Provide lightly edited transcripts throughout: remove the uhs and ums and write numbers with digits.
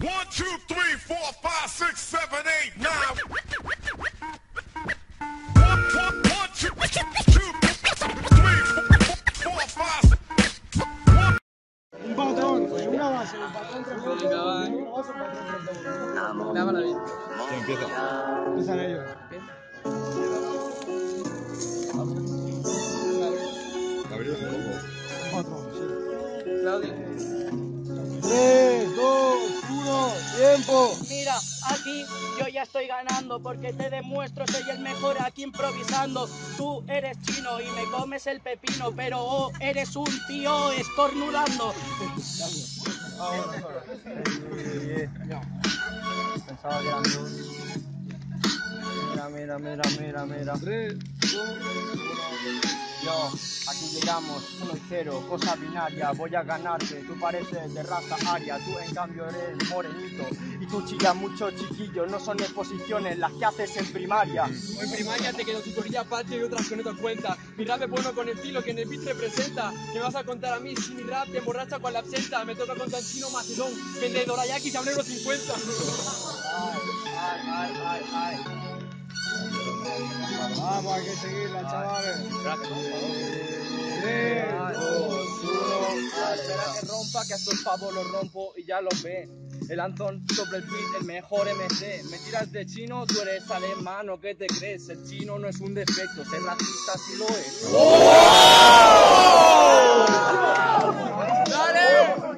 1, 2, 3, 4, 5, 6, 7, 8, 9. 1, 2, 3, 4, 5. Un patrón, una base, un patrón tranquilo. Venga, va. Dámala bien. ¿Quién empieza? Empiezan ellos. Gabriel es un poco. Un patrón, sí. Claudia. 3, 2, 1, tiempo. Mira, aquí yo ya estoy ganando porque te demuestro soy el mejor aquí improvisando. Tú eres chino y me comes el pepino, pero eres un tío estornudando. Pensaba que eran dos. Mira. 3, 2, 1. Yo, aquí llegamos, 1-0, cosa binaria, voy a ganarte. Tú pareces de raza aria, tú en cambio eres morenito. Y tú chillas mucho, chiquillo, no son exposiciones las que haces en primaria. En primaria te quedó tu corilla patria y otras que no te das cuenta. Mi rap es bueno con estilo que en el beat representa. ¿Qué me vas a contar a mí si mi rap te emborracha con la absenta? Me toca contra el chino macedón, vendedor Ayaki, se abre los 50. Ay. Vamos, hay que seguirla, chavales. 3, 2, 1. Espera que rompa, que a estos pavos los rompo y ya los ve. El Anton sobre el beat, el mejor MC. Me tiras de chino, tú eres alemán, ¿o qué te crees? El chino no es un defecto, ser racista sí lo es. ¡Dale!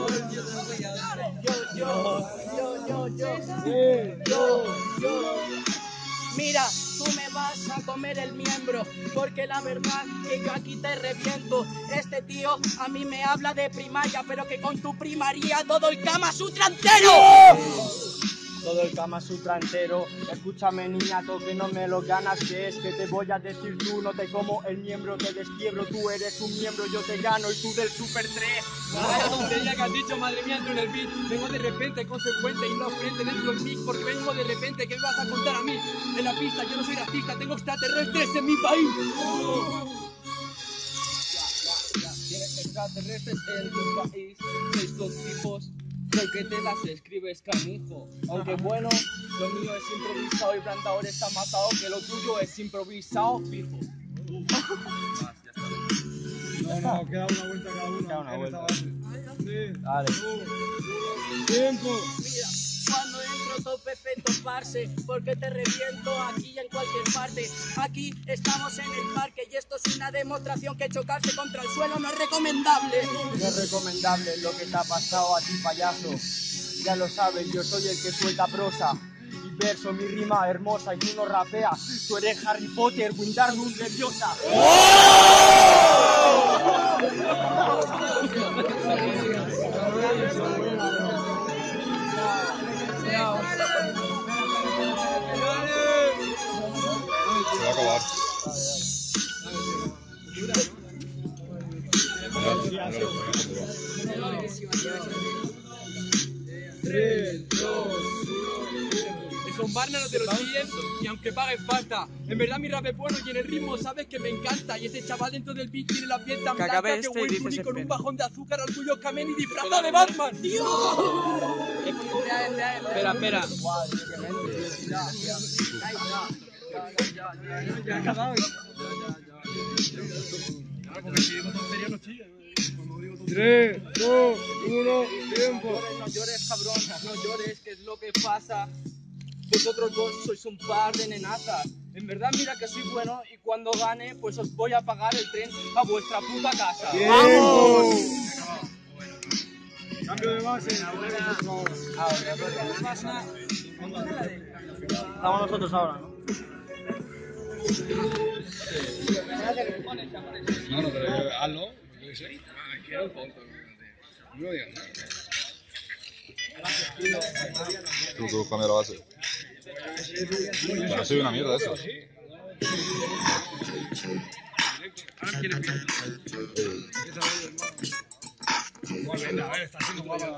Yo. Mira, tú me vas a comer el miembro, porque la verdad que yo aquí te reviento. Este tío a mí me habla de primaria, pero que con tu primaria todo el Kama Sutra entero. Todo el Kama Sutra entero. Escúchame, niñato, que no me lo ganas, que es que te voy a decir tú. No te como el miembro, te desquiebro. Tú eres un miembro, yo te gano y tú del Super 3. Vaya tontería que has dicho, madre mía, entro en el beat. Vengo de repente, consecuente, y no frente dentro del mix, porque vengo de repente. ¿Qué me vas a contar a mí? En la pista yo no soy racista, tengo extraterrestres en mi país. Tienes extraterrestres en tu país. Sois dos tipos. Creo que te las escribes, canijo. Aunque bueno, lo mío es improvisado y Brandador está matado, que lo tuyo es improvisado, fijo. No, queda una vuelta cada uno. Queda una vuelta. Dale. Tiempo. Mira, cuando entro todo perfecto, parce, porque te reviento aquí y en cualquier parte. Aquí estamos en el parque y esto es una demostración que chocarse contra el suelo no es recomendable. No es recomendable lo que te ha pasado a ti, payaso. Ya lo sabes, yo soy el que suelta prosa y verso, mi rima hermosa y tú no rapeas. Tú eres Harry Potter, Wingardium Leviosa. Se va a acabar. Esos Barna no te lo siguen y aunque paguen falta. En verdad mi rap es bueno y en el ritmo sabes que me encanta. Y ese chaval dentro del beat tiene la piel tan blanca que Wayne Rooney con un bajón de azúcar, orgullo Kamen y disfrazado de Batman, tío. Espera. Ya ha acabado. 3, 2, 1, tiempo. No llores, cabrón, no llores, que es lo que pasa. Vosotros dos sois un par de nenazas. En verdad mira que soy bueno y cuando gane pues os voy a pagar el tren a vuestra puta casa. ¡Vamos! Cambio de base. Estamos nosotros ahora, ¿no? No, pero hazlo. Yo qué sé. Quiero poco. No digas nada. Tú búscame la base. No soy una mierda eso. Ahora quién empieza. A ver, está haciendo guapa.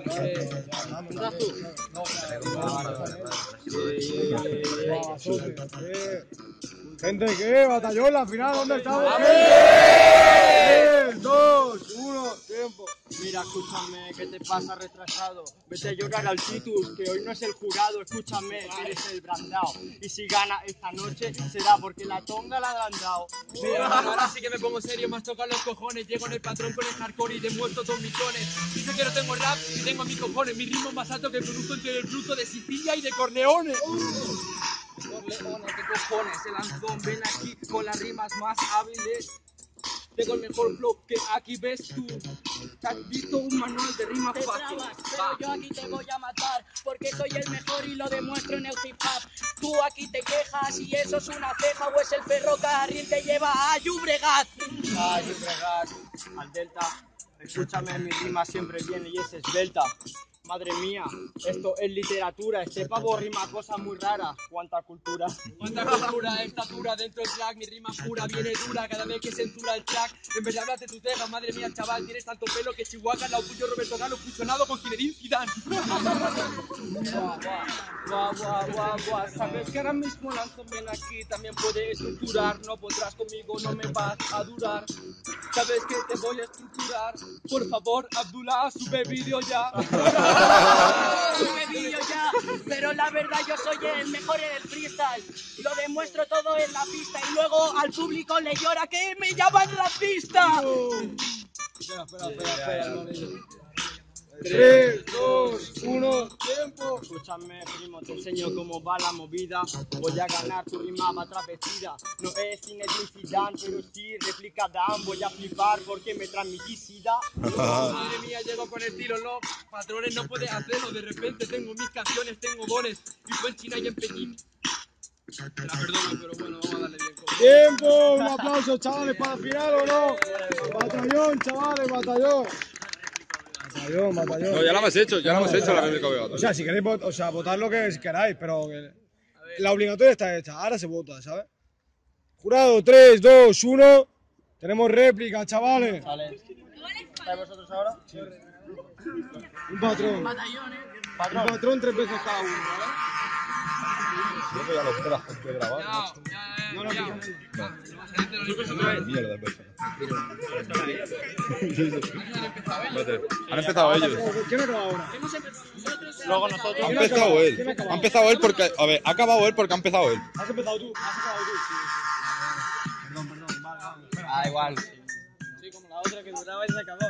Gente, ¿qué? Batallón, la final, ¿dónde estamos? 3, 2, 1, tiempo. Mira, escúchame, ¿qué te pasa retrasado? Vete a llorar al Titus, que hoy no es el jurado, escúchame, que eres el brandao. Y si gana esta noche, será porque la tonga la han dado. Mira, ahora sí que me pongo serio, más tocan los cojones. Llego en el patrón con el hardcore y demuestro 2 millones. Dice que no tengo rap y tengo mis cojones. Mi ritmo más alto que produzco entre el fruto de Sicilia y de Corleone. Corleone, ¿qué cojones? El Anzón, ven aquí con las rimas más hábiles. Tengo el mejor flow que aquí ves tú. ¿Te has visto un manual de rimas Te fácil? trabas, pero yo aquí te voy a matar porque soy el mejor y lo demuestro en el hip hop. Tú aquí te quejas y eso es una ceja o es el ferrocarril te lleva a Llobregat. Ay, Llobregat, al Delta, escúchame, mi rima siempre viene y es esbelta. Madre mía, esto es literatura, este pavo rima cosas muy raras. ¿Cuánta cultura? Cuánta cultura, estatura dentro del track, mi rima pura viene dura cada vez que censura el track. En vez de hablar de tus cejas, madre mía, chaval, tienes tanto pelo que Chihuahua al lado tuyo Roberto Carlos fusionado con Zinedine Zidane. Guau. Sabes que ahora mismo Lanzón ven aquí, también puede estructurar. No podrás conmigo, no me vas a durar. Sabes que te voy a estructurar. Por favor, Abdullah, sube vídeo ya. Sube vídeo ya, pero la verdad yo soy el mejor en el freestyle. Lo demuestro todo en la pista y luego al público le llora que me llaman racista. Espera, no. 3, 2, 1, tiempo. Escúchame, primo, te enseño cómo va la movida. Voy a ganar, tu rima va travestida. No es Zinedine Zidane, pero sí réplica Dan. Voy a flipar porque me transmití sida. Madre mía, llego con estilo, los patrones no pueden hacerlo. De repente tengo mis canciones, tengo dones. Vivo en China y en Pekín. Te la perdono, pero bueno, vamos a darle bien. Tiempo. Un aplauso, chavales, para el final o no. Batallón, chavales, batallón. Batallón. No, ya la hemos hecho la réplica obligatoria. O sea, si queréis votar lo que queráis, pero la obligatoria está hecha, ahora se vota, ¿sabes? Jurado, 3, 2, 1. Tenemos réplica, chavales. Vale. ¿Estáis vosotros ahora? Sí. Un patrón. Batallones. Un patrón 3 veces cada uno, ¿vale? Ya lo que la gente grabando. Han empezado ellos. ¿Quién acaba ahora? Hemos empezado nosotros. Luego nosotros. Ha empezado él. Ha empezado él porque. A ver, ha acabado él porque ha empezado él. Has empezado tú. Perdón, vale. Ah, igual. Sí, como la otra que duraba y se acabó.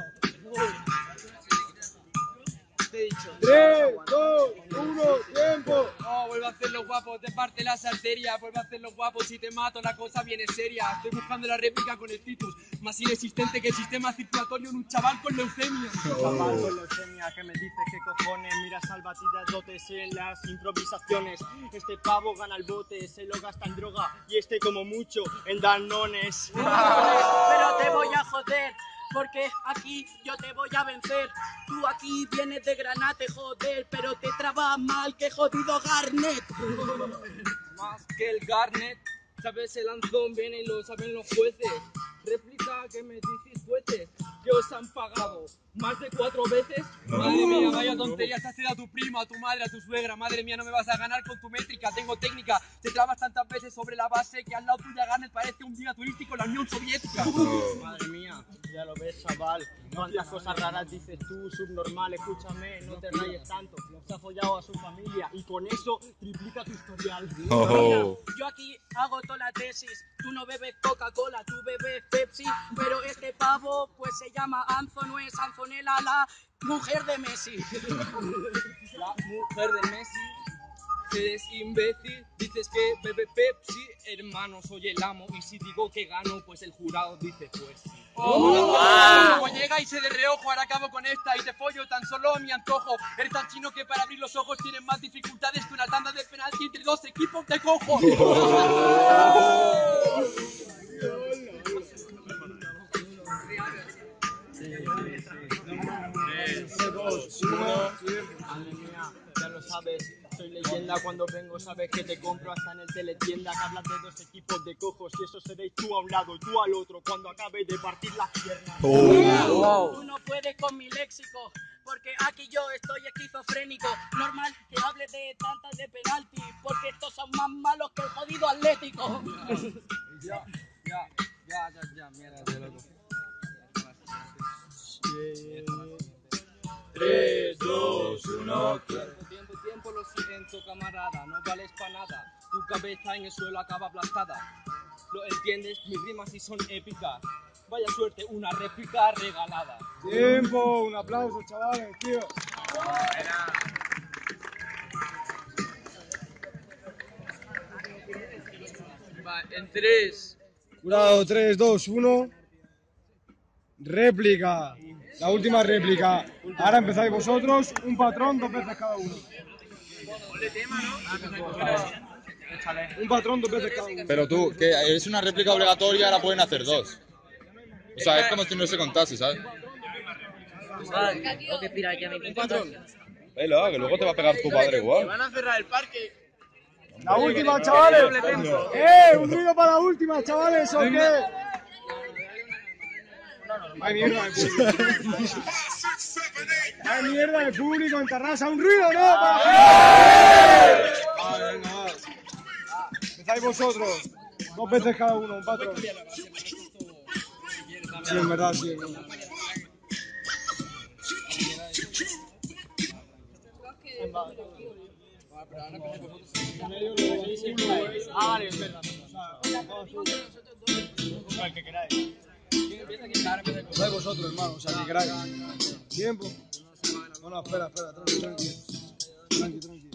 Te he dicho. 3, 2, 1, tiempo. Oh, vuelvo a hacer los guapos, te parte las arterias. Vuelvo a hacer los guapos, si te mato la cosa viene seria. Estoy buscando la réplica con el Titus, más inexistente que el sistema circulatorio en un chaval con leucemia. Chaval con leucemia, que me dices qué cojones. Mira, salvatida dotes en las improvisaciones. Este pavo gana el bote, se lo gasta en droga. Y este como mucho en danones. Pero te voy a joder, porque aquí yo te voy a vencer. Tú aquí vienes de Granate, joder, pero te trabas mal que jodido Garnet. Más que el Garnet, sabes, el Lanzón viene y lo saben los jueces. Réplica que me dices jueces, que os han pagado más de 4 veces. Madre mía, vaya tonterías, te has tirado a tu primo, a tu madre, a tu suegra. Madre mía, no me vas a ganar con tu métrica. Tengo técnica, te trabas tantas veces sobre la base que al lado tuya Garnet parece un guía turístico en la Unión Soviética. Madre mía, ya lo ves, chaval. Cuántas cosas raras dices tú, subnormal. Escúchame, no te rayes tanto. Se ha follado a su familia y con eso triplica tu historial. Oh. Yo aquí hago toda la tesis. Tú no bebes Coca-Cola, tú bebes Pepsi. Pero este pavo pues se llama Anzo, no es Anzonela, la mujer de Messi. La mujer de Messi, eres imbécil, dices que bebe Pepsi, hermano, soy el amo, y si digo que gano, pues el jurado dice pues sí. Como llega y se de reojo, ahora acabo con esta y te follo tan solo a mi antojo. Eres tan chino que para abrir los ojos tienes más dificultades que una tanda de penalti entre 2 equipos de cojo. Madre mía, ya lo sabes, soy leyenda cuando vengo, sabes que te compro hasta en el teletienda. Que hablas de 2 equipos de cojos y eso seréis tú a un lado y tú al otro cuando acabe de partir las piernas. Tú no puedes con mi léxico, porque aquí yo estoy esquizofrénico. Normal que hables de tantas de penalti, porque estos son más malos que el jodido Atlético. Ya, mierda de loco. 3, 2, 1. Tiempo, lo siento, camarada, no vales para nada. Tu cabeza en el suelo acaba aplastada. ¿Lo entiendes? Mis rimas sí son épicas. Vaya suerte, una réplica regalada. Tiempo, un aplauso, chavales, tío. Va, en 3. Jurado, 3, 2, 1. Réplica. La última réplica. Ahora empezáis vosotros, un patrón, 2 veces cada uno. Un patrón, 2 veces cada uno. Pero tú, que es una réplica obligatoria, ahora pueden hacer 2. O sea, es como si no se contase, ¿sabes? Tengo que tirar ya mi patrón. Vela, que luego te va a pegar tu padre igual. Van a cerrar el parque. La última, chavales. Un ruido para la última, chavales, ¿o qué? Hay mierda de público. Hay mierda de público en Tarrasa. ¿Un ruido, no? Vale, venga, va. Empezáis vosotros. 2 veces cada uno, un patrón. Sí, en verdad, sí. En verdad. Vale, es verdad. El que queráis. Empezáis vosotros, hermano, o sea, que queráis. Tiempo. No, espera, tranqui.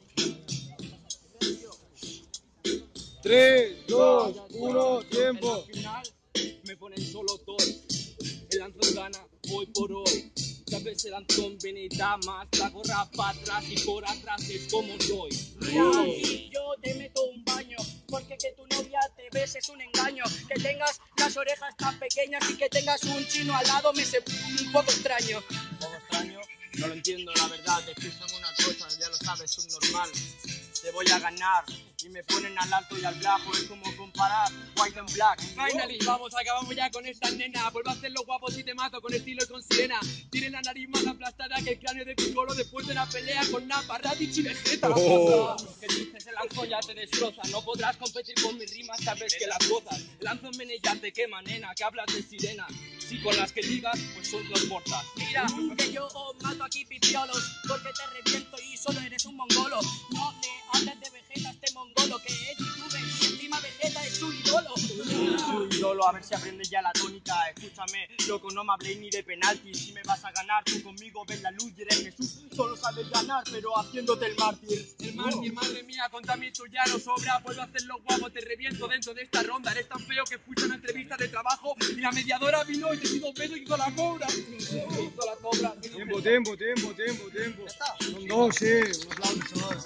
3, 2, 1, tiempo. Al final me ponen solo todo. El Antron gana hoy por hoy. Sabes, el Antron viene y da más. La gorra para atrás y por atrás es como soy. Mira, y yo te meto un baño, porque que tu novia te bese es un engaño. Que tengas las orejas tan pequeñas y que tengas un chino al lado me hace un poco extraño. Un poco extraño, no lo entiendo la verdad. Escúchame una cosa, ya lo sabes, subnormal. Te voy a ganar y me ponen al alto y al bajo. Es como comparar white and black. Finally, vamos, acabamos ya con esta nena. Vuelvo a hacerlo guapo si te mato con estilo y con sirena. Tiene la nariz más aplastada que el cráneo de Piccolo después de la pelea con Nappa, Raditz y Vegeta. Que dices el Anzón ya te destroza. No podrás competir con mis rimas, sabes que las gozas. El Anzón viene ya te quema, nena, que hablas de sirena. Si con las que digas, pues son los mortas. Mira, que yo mato aquí pipiolos, porque te reviento y solo eres un mongolo. No le hables de Vegeta, este mongolo, que es youtuber y encima Vegeta es su ídolo. Su ídolo, a ver si aprendes ya la tónica. Escúchame, loco, no me habléis ni de penalti. Si me vas a ganar, tú conmigo ves la luz y eres Jesús. Solo sabes ganar, pero haciéndote el mártir. El mártir, madre mía, contamino ya no sobra. Puedo hacerlo guapo, te reviento dentro de esta ronda. Eres tan feo que escucha una entrevista de trabajo y la mediadora vino y te dio pedo y hizo la cobra. Hizo la cobra. Tiempo. Son 2, sí. Un aplauso,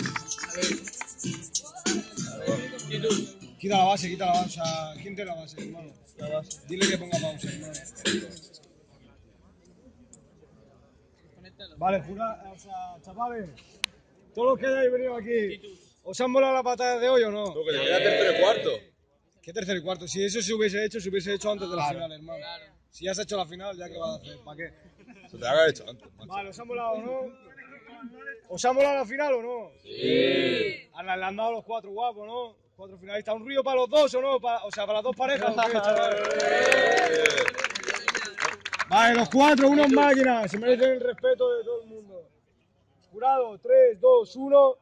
Quita la base. O sea, ¿quién tiene la base, hermano? La base. Dile que ponga pausa, hermano. Vale, o sea, chavales, todos los que hayáis venido aquí, ¿os han volado la patada de hoy o no? Tú, que te queda tercero y cuarto. ¿Qué tercero y cuarto? Si eso se hubiese hecho antes de la final, hermano. Si ya se ha hecho la final, ¿ya qué vas a hacer? ¿Para qué? Se te haga hecho antes, macho. Vale, ¿os han volado o no? ¿Os han volado la final o no? Sí. Le han dado los 4 guapos, ¿no? 4 finalistas. ¿Un ruido para los 2 o no? O sea, para las 2 parejas. ¿O qué, chavales? Vale, los 4, unos máquinas. Se merecen el respeto de todo el mundo. Jurado, 3, 2, 1.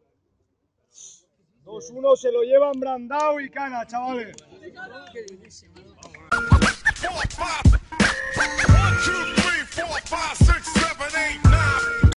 2-1, se lo llevan Brandao y Cana, chavales. 4, 5, 1, 2, 3, 4, 5, 6, 7, 8, 9.